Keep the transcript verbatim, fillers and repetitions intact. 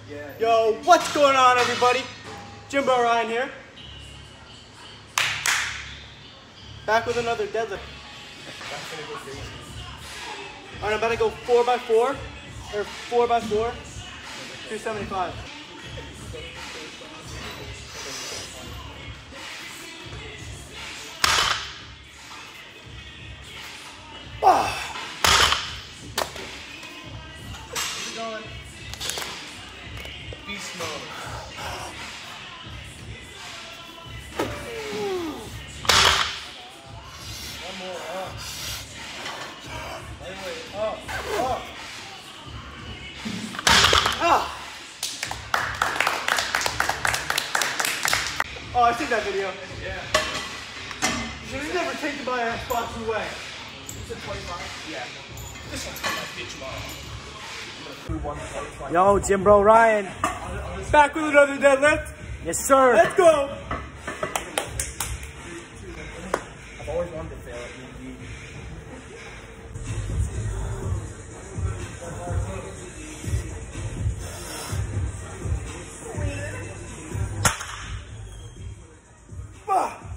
Yo, what's going on, everybody? GymBroRyan here. Back with another deadlift. Alright, I'm about to go four by four, or four by four, two seventy-five. Ah. Keep going. Beast mode. One more up. Wait, wait, up, up. Ah. Oh, I seen that video. Yeah. You should never take the by a spots away. Is it twenty-five? Yeah. This one's got my bitch tomorrow. Yo, GymBroRyan. Back with another deadlift. Yes, sir. Let's go. I've always wanted to fail at B B. Ah.